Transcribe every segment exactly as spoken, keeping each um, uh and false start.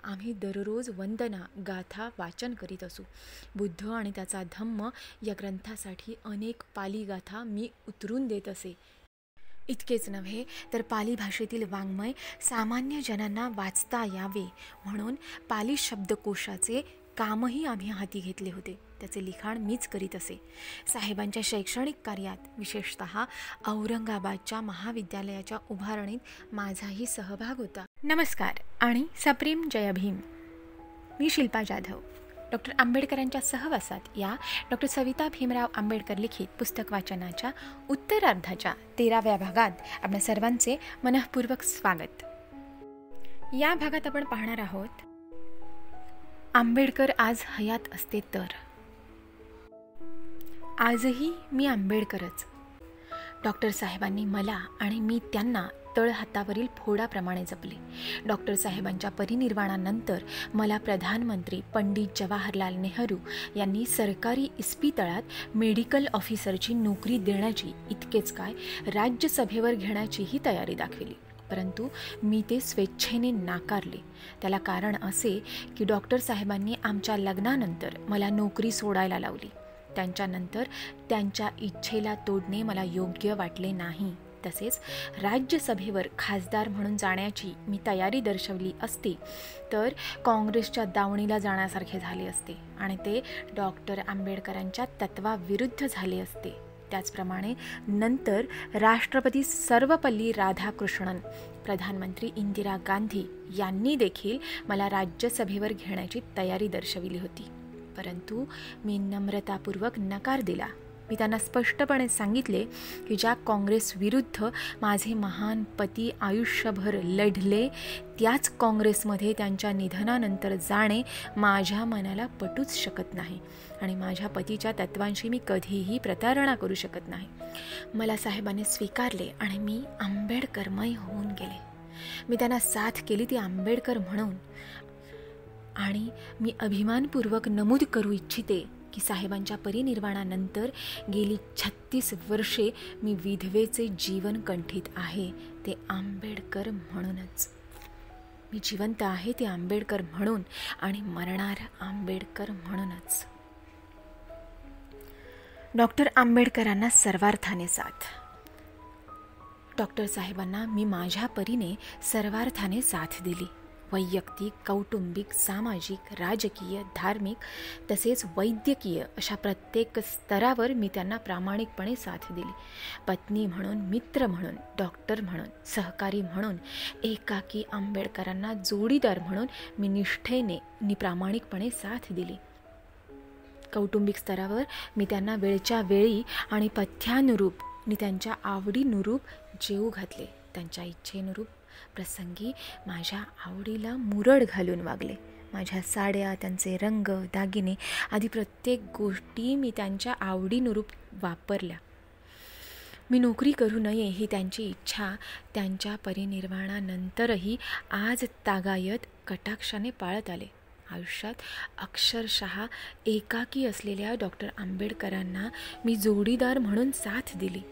आम्ही दररोज वंदना गाथा वाचन करीत असू. बुद्ध आणि त्याचा धम्म या ग्रंथासाठी अनेक पाली गाथा मी उतरून देत असे. इतकेच नव्हे तर पाली भाषेतील वाङ्मय सामान्य जनांना वाचता यावे म्हणून पाली शब्दकोशाचे कामही आम्ही हाती घेतले होते. त्याचे लिखाण मीच करीत असे. साहेबांच्या शैक्षणिक कार्यात विशेषतः औरंगाबादच्या महाविद्यालयाच्या उभारणीत माझाही सहभाग होता. नमस्कार आणि सप्रेम जय भीम. मी शिल्पा जाधव. डॉक्टर आंबेडकरांच्या सहवासात या डॉक्टर सविता भीमराव आंबेडकर लिखित पुस्तक वाचनाच्या उत्तरार्धाच्या तेराव्या भागात आपल्या सर्वांचे मनःपूर्वक स्वागत. या भागात आपण पाहणार आहोत आंबेडकर आज हयात असते तर. आजही मी आंबेडकरच. डॉक्टर साहेबांनी मला आणि मी त्यांना तळहातावरील फोडाप्रमाणे जपले. डॉक्टर साहेबांच्या परिनिर्वाणानंतर मला प्रधानमंत्री पंडित जवाहरलाल नेहरू यांनी सरकारी इस्पितळात मेडिकल ऑफिसरची नोकरी देण्याची, इतकेच काय राज्यसभेवर घेण्याचीही तयारी दाखविली. परंतु मी ते स्वेच्छेने नाकारले. त्याला कारण असे की डॉक्टर साहेबांनी आमच्या लग्नानंतर मला नोकरी सोडायला लावली. त्यांच्यानंतर त्यांच्या इच्छेला तोडणे मला योग्य वाटले नाही. तसेच राज्यसभेवर खासदार म्हणून जाण्याची मी तयारी दर्शवली असती तर काँग्रेसच्या दावणीला जाण्यासारखे झाले असते आणि ते डॉक्टर आंबेडकरांच्या तत्वाविरुद्ध झाले असते. त्याचप्रमाणे नंतर राष्ट्रपती सर्वपल्ली राधाकृष्णन, प्रधानमंत्री इंदिरा गांधी यांनी देखील मला राज्यसभेवर घेण्याची तयारी दर्शविली होती. परंतु मी नम्रतापूर्वक नकार दिला. मी त्यांना स्पष्टपणे सांगितले की ज्या काँग्रेस विरुद्ध माझे महान पती आयुष्यभर लढले त्याच काँग्रेसमध्ये त्यांच्या निधनानंतर जाणे माझ्या मनाला पटूच शकत नाही आणि माझ्या पतीच्या तत्वांशी मी कधीही प्रतारणा करू शकत नाही. मला साहेबांनी स्वीकारले आणि मी आंबेडकरमय होऊन गेले. मी त्यांना साथ केली ती आंबेडकर म्हणून. आणि मी अभिमानपूर्वक नमूद करू इच्छिते की साहेबांच्या परिनिर्वाणानंतर गेली छत्तीस वर्षे मी विधवेचे जीवन कंठीत आहे ते आंबेडकर म्हणूनच. मी जिवंत आहे ते आंबेडकर म्हणून आणि मरणार आंबेडकर म्हणूनच. डॉक्टर आंबेडकरांना सर्वार्थाने साथ. डॉक्टर साहेबांना मी माझ्या परीने सर्वार्थाने साथ दिली. वैयक्तिक, कौटुंबिक, सामाजिक, राजकीय, धार्मिक तसेच वैद्यकीय अशा प्रत्येक स्तरावर मी त्यांना प्रामाणिकपणे साथ दिली. पत्नी म्हणून, मित्र म्हणून, डॉक्टर म्हणून, सहकारी म्हणून, एकाकी आंबेडकरांना जोडीदार म्हणून मी निष्ठेने आणि प्रामाणिकपणे साथ दिली. कौटुंबिक स्तरावर मी त्यांना वेळच्या वेळी आणि पथ्यानुरूप आणि त्यांच्या आवडीनुरूप जेवू घातले. त्यांच्या इच्छेनुरूप प्रसंगी माझ्या आवडीला मुरड घालून वागले. माझ्या साड्या, त्यांचे रंग, दागिने आदी प्रत्येक गोष्टी मी त्यांच्या आवडीनुरूप वापरल्या. मी नोकरी करू नये ही त्यांची इच्छा त्यांच्या परिनिर्वाणानंतरही आज तागायत कटाक्षाने पाळत आले. आयुष्यात अक्षरशः एकाकी असलेल्या डॉक्टर आंबेडकरांना मी जोडीदार म्हणून साथ दिली.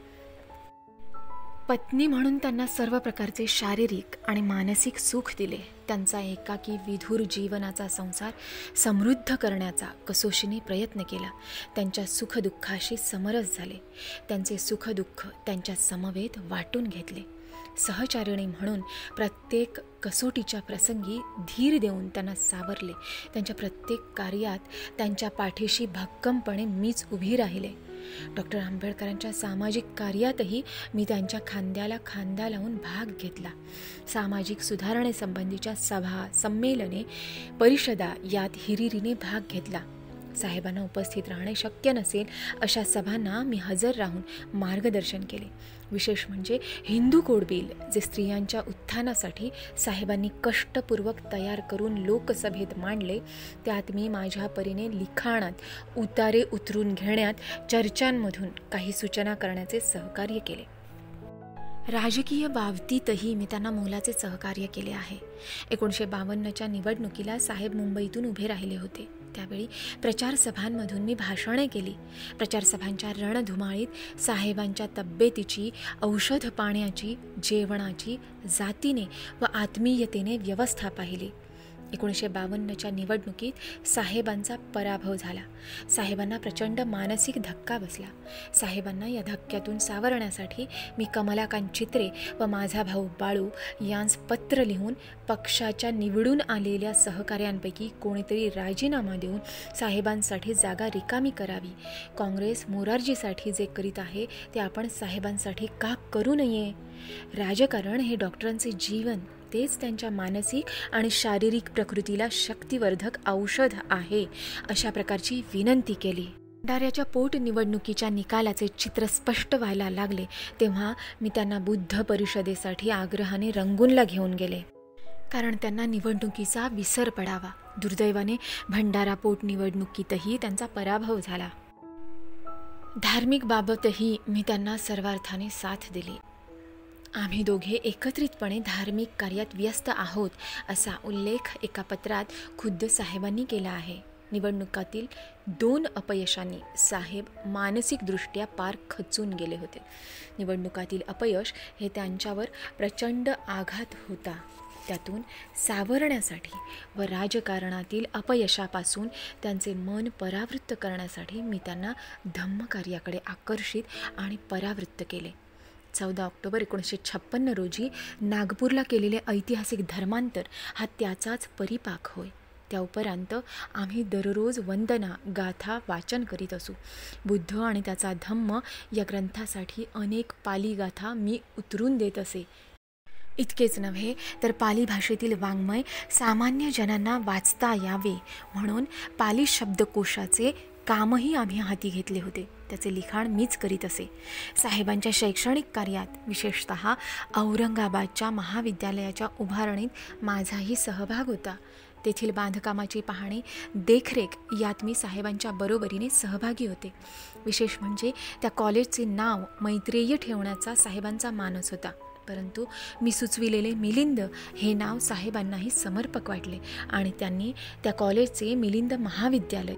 पत्नी म्हणून त्यांना सर्व प्रकारचे शारीरिक आणि मानसिक सुख दिले. त्यांचा एकाकी विधुर जीवनाचा संसार समृद्ध करण्याचा कसोशीने प्रयत्न केला. त्यांच्या सुखदुःखाशी समरस झाले. त्यांचे सुखदुःख त्यांच्या समवेत वाटून घेतले. सहचारिणी म्हणून प्रत्येक कसोटीच्या प्रसंगी धीर देऊन त्यांना सावरले. त्यांच्या प्रत्येक कार्यात त्यांच्या पाठीशी भक्कमपणे मीच उभी राहिले. डॉक्टर आंबेडकरांच्या सामाजिक कार्यातही मी त्यांच्या खांद्याला खांदा लावून भाग घेतला. सामाजिक सुधारणेसंबंधीच्या सभा, संमेलने, परिषदा यात हिरिरीने भाग घेतला. साहेबांना उपस्थित राहणे शक्य नसेल अशा सभांना मी हजर राहून मार्गदर्शन केले. विशेष म्हणजे हिंदू कोड बिल जे स्त्रियांच्या उत्थानासाठी साहेबांनी कष्टपूर्वक तयार करून लोकसभेत मांडले, त्यात मी माझ्या परीने लिखाणात उतारे उतरून घेण्यात, चर्चांमधून काही सूचना करण्याचे सहकार्य केले. राजकीय बाबतीतही मी त्यांना मोलाचे सहकार्य केले आहे. एकोणीसशे बावन्नच्या निवडणुकीला साहेब मुंबईतून उभे राहिले होते. त्यावेळी प्रचारसभांमधून मी भाषणे केली. प्रचारसभांच्या रणधुमाळीत साहेबांच्या तब्येतीची, औषध पाण्याची, जेवणाची जातीने व आत्मीयतेने व्यवस्था पाहिली. एकोणीसशे बावन्नच्या निवडणुकीत साहेबांचा पराभव झाला. साहेबांना प्रचंड मानसिक धक्का बसला. साहेबांना या धक्क्यातून सावरण्यासाठी मी कमलाकांत चित्रे व माझा भाऊ बाळू यांस पत्र लिहून पक्षाच्या निवडून आलेल्या सहकाऱ्यांपैकी कोणीतरी राजीनामा देऊन साहेबांसाठी जागा रिकामी करावी. काँग्रेस मोरारजीसाठी जे करीत आहे ते आपण साहेबांसाठी का करू नये? राजकारण हे डॉक्टरांचे जीवन, तेच त्यांच्या मानसिक आणि शारीरिक प्रकृतीला शक्तिवर्धक औषध आहे, अशा प्रकारची विनंती केली. भंडाऱ्याच्या पोटनिवडणुकीच्या निकालाचे चित्र स्पष्ट व्हायला लागले तेव्हा मी त्यांना बुद्ध परिषदेसाठी आग्रहाने रंगूनला घेऊन गेले, कारण त्यांना निवडणुकीचा विसर पडावा. दुर्दैवाने भंडारा पोटनिवडणुकीतही त्यांचा पराभव झाला. धार्मिक बाबतही मी त्यांना सर्वार्थाने साथ दिली. आम्ही दोघे एकत्रितपणे धार्मिक कार्यात व्यस्त आहोत असा उल्लेख एका पत्रात खुद्द साहेबांनी केला आहे. निवडणुकातील दोन अपयशांनी साहेब मानसिकदृष्ट्या पार खचून गेले होते. निवडणुकातील अपयश हे त्यांच्यावर प्रचंड आघात होता. त्यातून सावरण्यासाठी व राजकारणातील अपयशापासून त्यांचे मन परावृत्त करण्यासाठी मी त्यांना धम्मकार्याकडे आकर्षित आणि परावृत्त केले. चौदा ऑक्टोबर एकोणीसशे छप्पन्न रोजी नागपूरला केलेले ऐतिहासिक धर्मांतर हा त्याचाच परिपाक होय. त्या उपरांत आम्ही दररोज वंदना गाथा वाचन करीत असू. बुद्ध आणि त्याचा धम्म या ग्रंथासाठी अनेक पाली गाथा मी उतरून देत असे. इतकेच नव्हे तर पाली भाषेतील वाङ्मय सामान्य जनांना वाचता यावे म्हणून पाली शब्दकोशाचे कामही आम्ही हाती घेतले होते. त्याचे लिखाण मीच करीत असे. साहेबांच्या शैक्षणिक कार्यात विशेषतः औरंगाबादच्या महाविद्यालयाच्या उभारणीत माझाही सहभाग होता. तेथील बांधकामाची पाहणी, देखरेख यात मी साहेबांच्या बरोबरीने सहभागी होते. विशेष म्हणजे त्या कॉलेजचे नाव मैत्रेयी ठेवण्याचा साहेबांचा मानस होता. परंतु मी सुचविलेले मिलिंद हे नाव साहेबांनाही समर्पक वाटले आणि त्यांनी त्या कॉलेजचे मिलिंद महाविद्यालय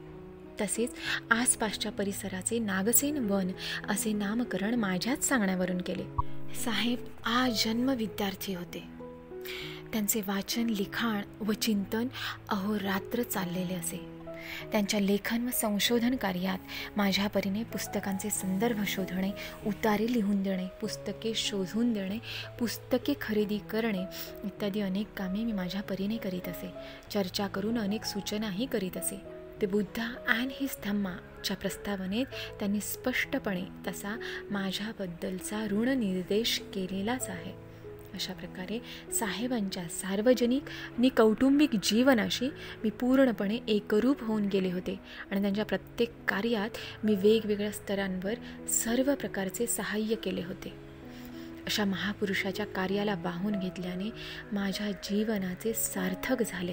तसेच आसपासच्या परिसराचे नागसेन वन असे नामकरण माझ्याच सांगण्यावरून केले. साहेब आजन्म विद्यार्थी होते. त्यांचे वाचन, लिखाण व चिंतन अहोरात्र चाललेले असे. त्यांच्या लेखन व संशोधन कार्यात माझ्या परीने पुस्तकांचे संदर्भ शोधणे, उतारे लिहून देणे, पुस्तके शोधून देणे, पुस्तके खरेदी करणे इत्यादी अनेक कामे मी माझ्या परीने करीत असे. चर्चा करून अनेक सूचनाही करीत असे. ते बुद्धा अँड हिज धम्माच्या प्रस्तावनेत त्यांनी स्पष्टपणे तसा माझ्याबद्दलचा ऋणनिर्देश केलेलाच आहे. अशा प्रकारे साहेबांच्या सार्वजनिक आणि कौटुंबिक जीवनाशी मी पूर्णपणे एकरूप होऊन गेले होते आणि त्यांच्या प्रत्येक कार्यात मी वेगवेगळ्या स्तरांवर सर्व प्रकारचे सहाय्य केले होते. अशा महापुरुषाच्या कार्याला वाहून घेतल्याने माझ्या जीवनाचे सार्थक झाले.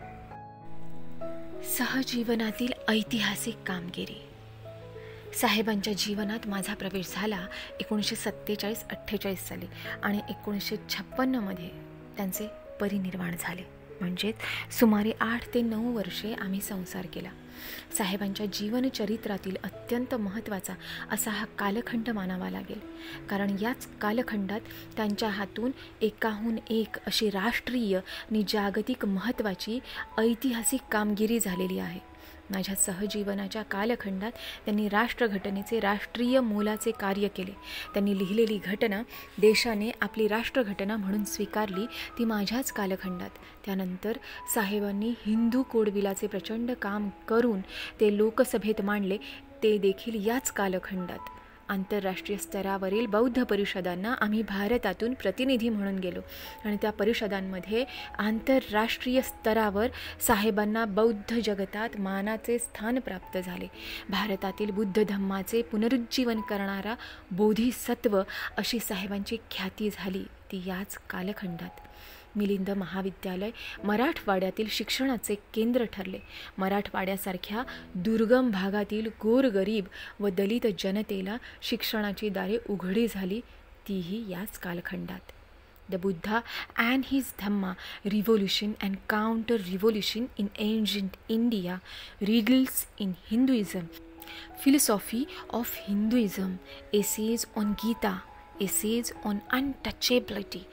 सहजीवनातील ऐतिहासिक कामगिरी. साहेबांच्या जीवनात माझा प्रवेश झाला एकोणीसशे सत्तेचाळीस अठ्ठेचाळीस साली आणि एकोणीसशे छप्पन्नमध्ये त्यांचे परिनिर्वाण झाले. म्हणजेच सुमारे आठ ते नऊ वर्षे आम्ही संसार केला. साहेबांच्या जीवनचरित्रातील अत्यंत महत्त्वाचा असा हा कालखंड मानावा लागेल, कारण याच कालखंडात त्यांच्या हातून एकाहून एक अशी राष्ट्रीय आणि जागतिक महत्त्वाची ऐतिहासिक कामगिरी झालेली आहे. माझ्या सहजीवनाच्या कालखंडात त्यांनी राष्ट्रघटनेचे राष्ट्रीय मोलाचे कार्य केले. त्यांनी लिहिलेली घटना देशाने आपली राष्ट्रघटना म्हणून स्वीकारली ती माझ्याच कालखंडात. त्यानंतर साहेबांनी हिंदू कोडबिलाचे प्रचंड काम करून ते लोकसभेत मांडले, ते देखील याच कालखंडात. आंतरराष्ट्रीय स्तरावरील बौद्ध परिषदांना आम्ही भारतातून प्रतिनिधी म्हणून गेलो आणि त्या परिषदांमध्ये आंतरराष्ट्रीय स्तरावर साहेबांना बौद्ध जगतात मानाचे स्थान प्राप्त झाले. भारतातील बुद्ध धम्माचे पुनरुज्जीवन करणारा बोधिसत्व अशी साहेबांची ख्याती झाली ती याच कालखंडात. मिलिंद महाविद्यालय मराठवाड्यातील शिक्षणाचे केंद्र ठरले. मराठवाड्यासारख्या दुर्गम भागातील गोरगरीब व दलित जनतेला शिक्षणाची दारे उघडी झाली तीही याच कालखंडात. The Buddha and his Dhamma, revolution and counter revolution in ancient India, riddles in Hinduism, philosophy of Hinduism, essays on Gita, essays on untouchability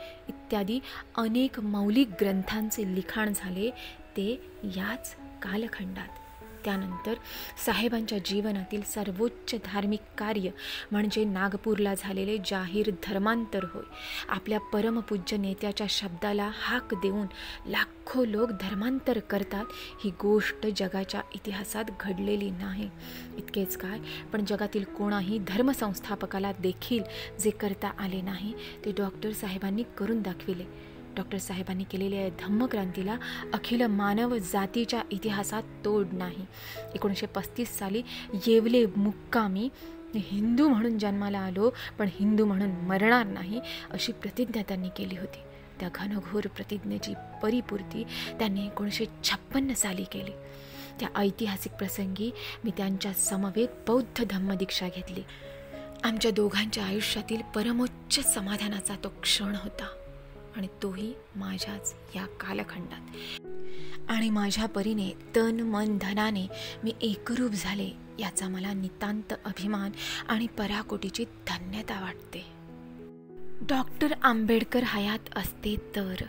इत्यादी अनेक मौलिक ग्रंथांचे लिखाण झाले ते याच कालखंडात. त्यानंतर साहेबांच्या जीवनातील सर्वोच्च धार्मिक कार्य म्हणजे नागपूरला झालेले जाहीर धर्मांतर होय. आपल्या परमपूज्य नेत्याच्या शब्दाला हाक देऊन लाखो लोक धर्मांतर करतात ही गोष्ट जगाच्या इतिहासात घडलेली नाही. इतकेच काय, पण जगातील कोणाही धर्मसंस्थापकाला देखील जे करता आले नाही ते डॉक्टर साहेबांनी करून दाखविले. डॉक्टर साहेबांनी केलेल्या या धम्मक्रांतीला अखिल मानव जातीच्या इतिहासात तोड नाही. एकोणीसशे पस्तीस साली येवले मुक्कामी हिंदू म्हणून जन्माला आलो पण हिंदू म्हणून मरणार नाही अशी प्रतिज्ञा त्यांनी केली होती. त्या घनघोर प्रतिज्ञेची परिपूर्ती त्यांनी एकोणीसशे छप्पन्न साली केली. त्या ऐतिहासिक प्रसंगी मी त्यांच्या समवेत बौद्ध धम्मदीक्षा घेतली. आमच्या दोघांच्या आयुष्यातील परमोच्च समाधानाचा तो क्षण होता आणि तोही माझ्याच या कालखंडात. आणि माझ्या परीने तन मन धनाने मी एकरूप झाले याचा मला नितांत अभिमान आणि पराकोटीची धन्यता वाटते. डॉक्टर आंबेडकर हयात असते तर.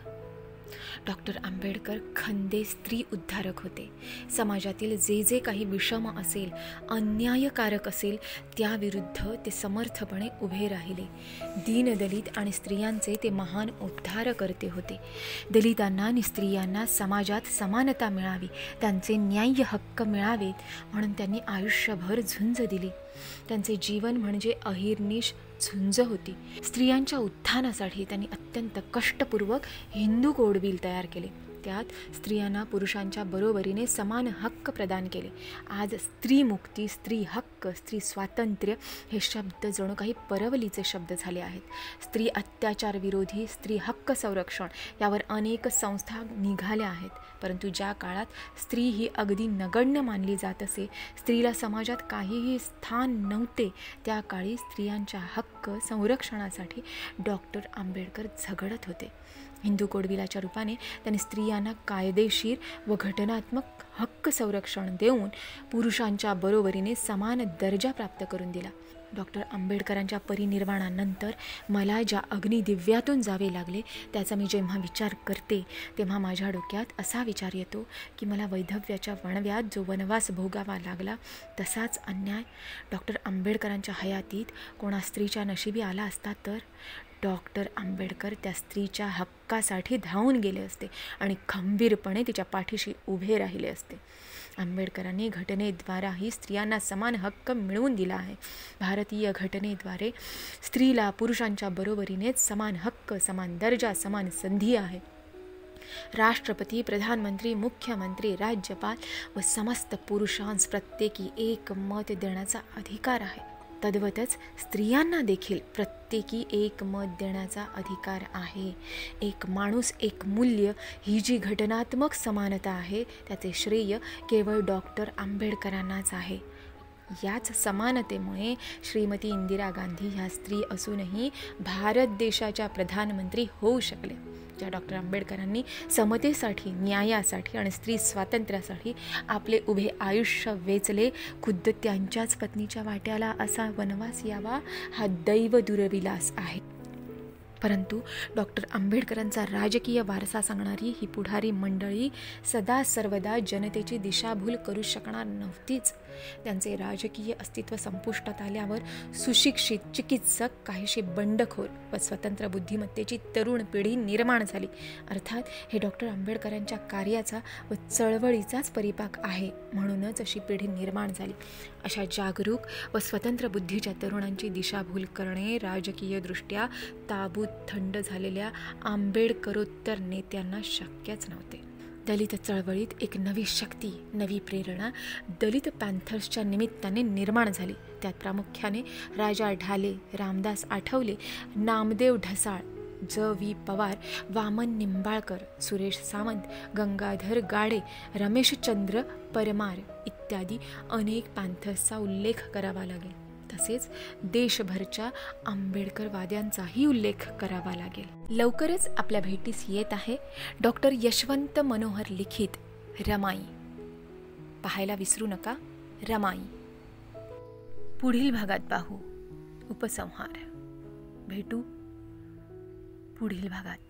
डॉक्टर आंबेडकर खंदे स्त्री उद्धारक होते. समाजातील जे जे काही विषम असेल, अन्यायकारक असेल त्याविरुद्ध ते समर्थपणे उभे राहिले. दीनदलित आणि स्त्रियांचे ते महान उद्धारकर्ते होते. दलितांना आणि स्त्रियांना समाजात समानता मिळावी, त्यांचे न्याय्य हक्क मिळावेत म्हणून त्यांनी आयुष्यभर झुंज दिली. त्यांचे जीवन म्हणजे अहिर्निश झुंज होती. स्त्रियांच्या उत्थानासाठी त्यांनी अत्यंत कष्टपूर्वक हिंदू कोड बिल तयार केले. त्यात स्त्रियांना पुरुषांच्या बरोबरीने समान हक्क प्रदान केले. आज स्त्री मुक्ती, स्त्री हक्क, स्त्री स्वातंत्र्य हे शब्द जणू काही परवलीचे शब्द झाले आहेत. स्त्री अत्याचार विरोधी, स्त्री हक्क संरक्षण यावर अनेक संस्था निघाल्या आहेत. परंतु ज्या काळात स्त्री ही अगदी नगण्य मानली जात असे, स्त्रीला समाजात काहीही स्थान नव्हते, त्या काळी स्त्रियांच्या हक्क संरक्षणासाठी डॉक्टर आंबेडकर झगडत होते. हिंदू कोडबिलाच्या रूपाने त्यांनी स्त्रियांना कायदेशीर व घटनात्मक हक्क संरक्षण देऊन पुरुषांच्या बरोबरीने समान दर्जा प्राप्त करून दिला. डॉक्टर आंबेडकरांच्या परिनिर्वाणानंतर मला ज्या अग्निदिव्यातून जावे लागले त्याचा मी जेव्हा विचार करते तेव्हा माझ्या डोक्यात असा विचार येतो की मला वैधव्याच्या वणव्यात जो वनवास भोगावा लागला तसाच अन्याय डॉक्टर आंबेडकरांच्या हयातीत कोणा स्त्रीच्या नशिबी आला असता तर डॉक्टर आंबेडकर त्या स्त्रीच्या हक्कासाठी धावून गेले असते आणि खंबीरपणे तिच्या पाठीशी उभे राहिले असते. आंबेडकरांनी घटनेद्वाराही स्त्रियांना समान हक्क मिळवून दिला आहे. भारतीय घटनेद्वारे स्त्रीला पुरुषांच्या बरोबरीनेच समान हक्क, समान दर्जा, समान संधी आहे. राष्ट्रपती, प्रधानमंत्री, मुख्यमंत्री, राज्यपाल व समस्त पुरुषांस प्रत्येकी एक मत देण्याचा अधिकार आहे. तद्वतच स्त्रियांना देखील प्रत्येकी एक मत देण्याचा अधिकार आहे. एक माणूस एक मूल्य ही जी घटनात्मक समानता आहे त्याचे श्रेय केवळ डॉक्टर आंबेडकरांनाच आहे. याच समानतेमुळे श्रीमती इंदिरा गांधी ह्या स्त्री असूनही भारत देशाच्या प्रधानमंत्री होऊ शकल्या. ज्या डॉक्टर आंबेडकरांनी समतेसाठी, न्यायासाठी आणि स्त्री स्वातंत्र्यासाठी आपले उभे आयुष्य वेचले, खुद्द त्यांच्याच पत्नीच्या वाट्याला असा वनवास यावा हा दैव दुर्विलास आहे. परंतु डॉक्टर आंबेडकरांचा राजकीय वारसा सांगणारी ही पुढारी मंडळी सदा सर्वदा जनतेची दिशाभूल करू शकणार नव्हतीच. त्यांचे राजकीय अस्तित्व संपुष्टात आल्यावर सुशिक्षित, चिकित्सक, काहीशी बंडखोर व स्वतंत्र बुद्धिमत्तेची तरुण पिढी निर्माण झाली. अर्थात हे डॉक्टर आंबेडकरांच्या कार्याचा व चळवळीचाच परिपाक आहे, म्हणूनच अशी पिढी निर्माण झाली. अशा जागरूक व स्वतंत्र बुद्धीच्या तरुणांची दिशाभूल करणे राजकीयदृष्ट्या ताबूत थंड झालेल्या आंबेडकरोत्तर नेत्यांना शक्यच नव्हते. दलित चळवळीत एक नवी शक्ती, नवी प्रेरणा दलित पॅन्थर्सच्या निमित्ताने निर्माण झाली. त्यात प्रामुख्याने राजा ढाले, रामदास आठवले, नामदेव ढसाळ, ज व्ही पवार, वामन निंबाळकर, सुरेश सावंत, गंगाधर गाडे, रमेशचंद्र परमार इत्यादी अनेक पॅन्थर्सचा उल्लेख करावा लागेल. तसेच देशभरच्या आंबेडकरवाद्यांचाही उल्लेख करावा लागेल. लवकरच आपल्या भेटीस येत आहे डॉक्टर यशवंत मनोहर लिखित रमाई. पाहायला विसरू नका रमाई. पुढील भागात पाहू उपसंहार. भेटू पुढील भागात.